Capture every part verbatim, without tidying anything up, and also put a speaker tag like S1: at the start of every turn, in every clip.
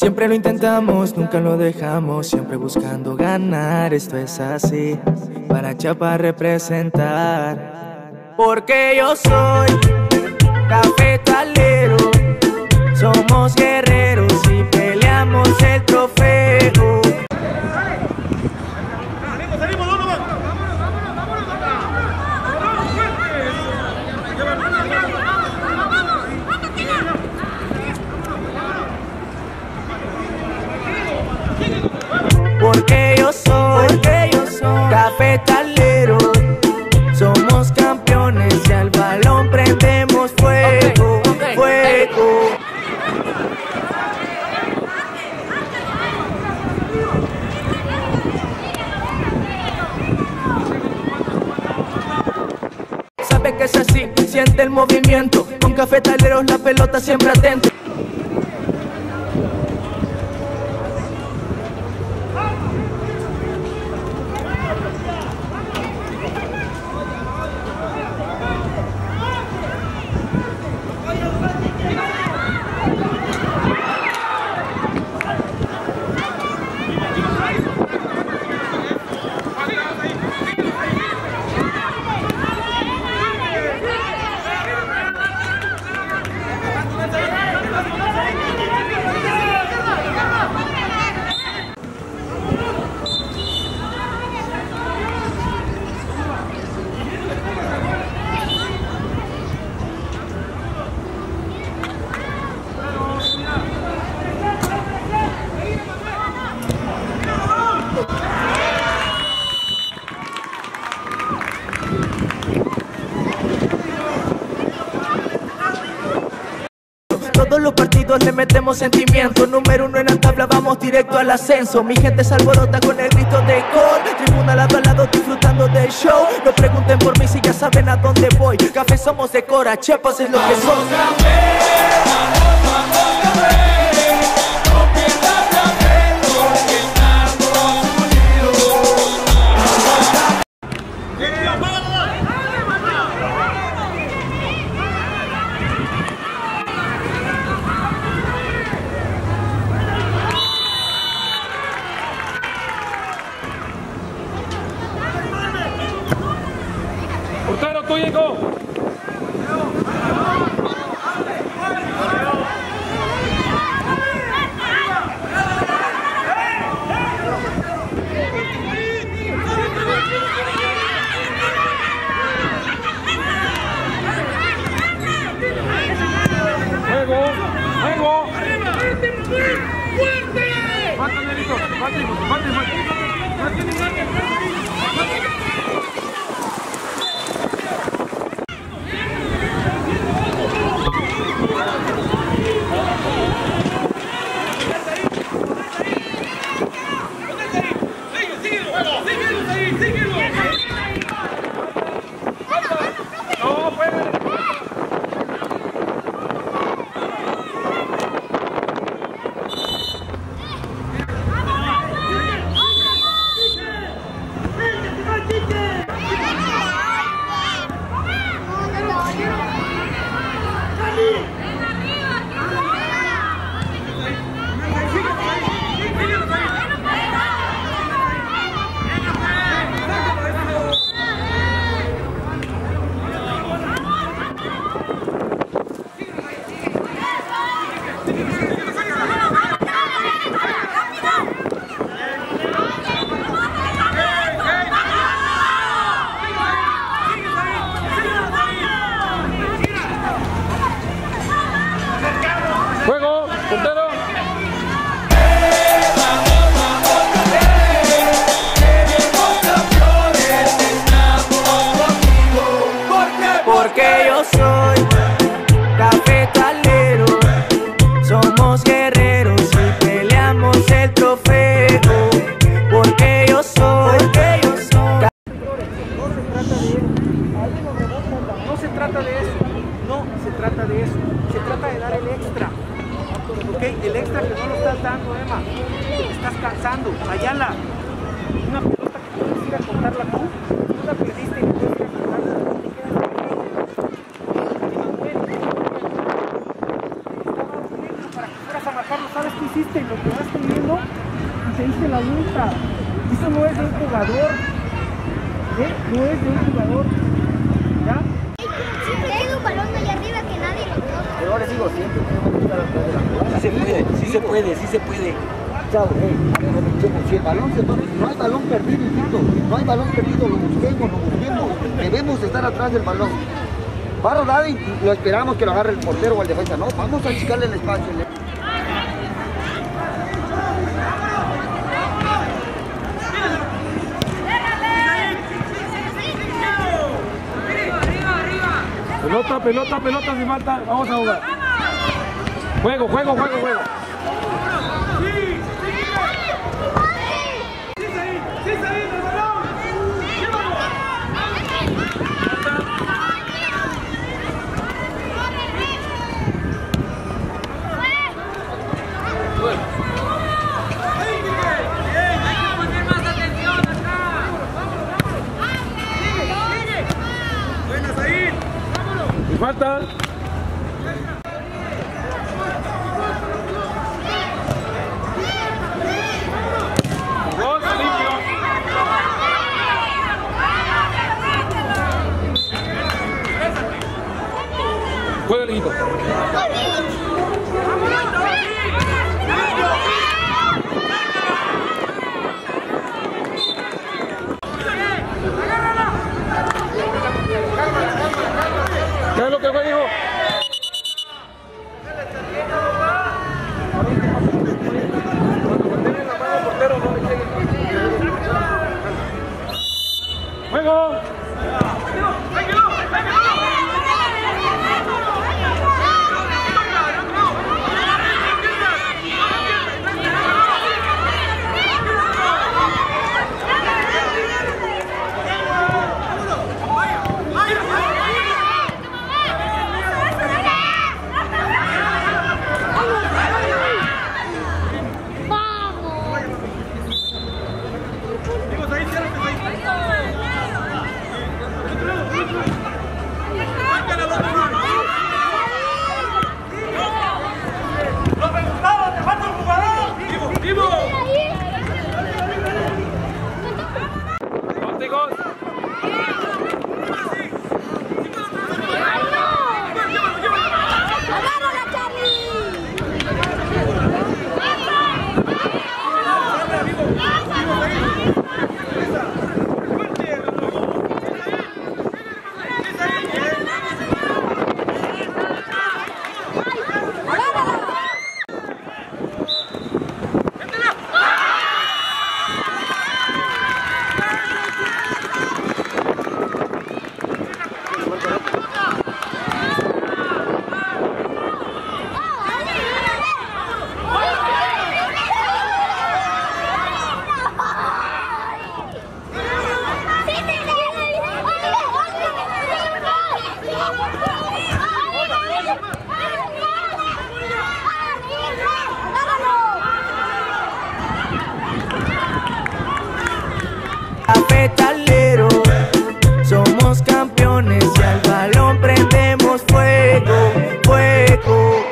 S1: Siempre lo intentamos, nunca lo dejamos, siempre buscando ganar, esto es así, para Chiapas representar. Porque yo soy cafetalero, somos guerreros y peleamos el trofeo. Porque yo soy, porque yo soy cafetalero, somos campeones y al balón prendemos fuego, okay, okay, fuego. Sabe que es así, siente el movimiento, con cafetaleros la pelota siempre atento. Todos los partidos le metemos sentimiento. Número uno en la tabla, vamos directo al ascenso. Mi gente se alborota con el grito de gol. Tribuna lado a lado disfrutando del show. No pregunten por mí si ya saben a dónde voy. Café somos de Cora, Chiapas es lo que somos.
S2: Portero, tú llegó. Juego, juego. ¡Fuerte! ¡Falta, Nerito! ¡Falta, falta, falta!
S1: se dice la multa. Eso no es de un jugador. ¿Eh? No es de un jugador. ¿Ya?
S3: Siempre hay un balón allá arriba que nadie lo toca.
S4: Pero les digo, siempre tenemos que estar atrás de la pelota. Sí se puede, sí se puede, sí se puede. Chao, hey, si el balón se va, no hay balón perdido, punto. No hay balón perdido, lo busquemos, lo busquemos. Debemos estar atrás del balón. Va a rodar y lo esperamos que lo agarre el portero o el defensa. No, vamos a achicarle el espacio.
S2: Pelota, pelota, pelota, sin falta. Vamos a jugar. Juego, juego, juego, juego. Sin falta. Dos, limpio. Juega el hijito. ¿Qué es lo que fue, hijo? ¡Juego!
S1: Cafetalero, somos campeones y al balón prendemos fuego, fuego.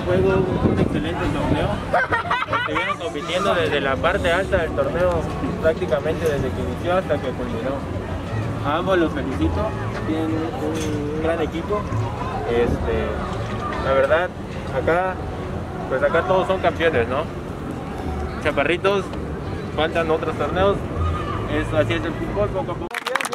S5: juego, un excelente torneo. Estuvieron compitiendo desde la parte alta del torneo, prácticamente desde que inició hasta que culminó. A ambos los felicito, tienen un, un gran equipo. Este, la verdad, acá, pues acá todos son campeones, ¿no? Chaparritos, faltan otros torneos, es, así es el fútbol, poco a poco.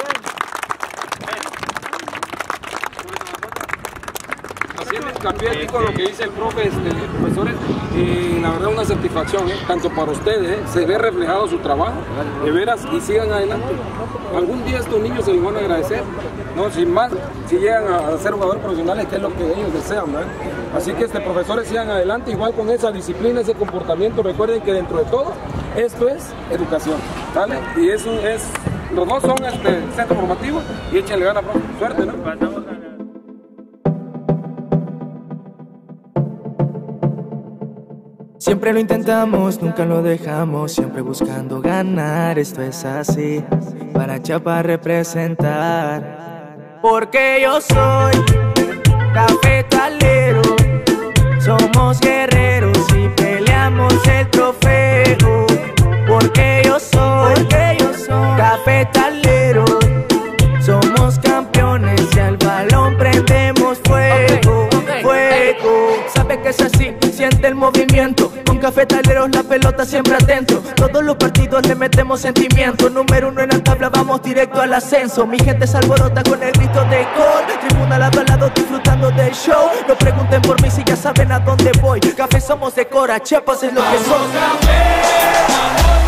S2: Cambié aquí con lo que dice el profe, este, profesores, y la verdad una satisfacción, ¿eh? Tanto para ustedes, ¿eh? Se ve reflejado su trabajo, de veras, y sigan adelante. Algún día estos niños se les van a agradecer, ¿no? Sin más, si llegan a ser jugadores profesionales, que es lo que ellos desean, ¿no? Así que este, profesores, sigan adelante, igual con esa disciplina, ese comportamiento. Recuerden que dentro de todo, esto es educación, ¿vale? Y eso es, los dos son este, centro formativo, y échenle ganas, profe. Suerte, ¿no?
S1: Siempre lo intentamos, nunca lo dejamos, siempre buscando ganar, esto es así, para Chiapas representar. Porque yo soy cafetalero, somos guerreros y peleamos el trofeo. Porque yo soy, porque yo soy cafetalero, somos campeones y al balón prendemos fuego, okay, okay, fuego. Sabe que es así, siente el movimiento. Con cafetaleros la pelota siempre atento. Todos los partidos le metemos sentimiento. Número uno en la tabla, vamos directo al ascenso. Mi gente se alborota con el grito de gol. Tribuna lado a lado disfrutando del show. No pregunten por mí si ya saben a dónde voy. Café somos de Cora, Chiapas es lo que somos.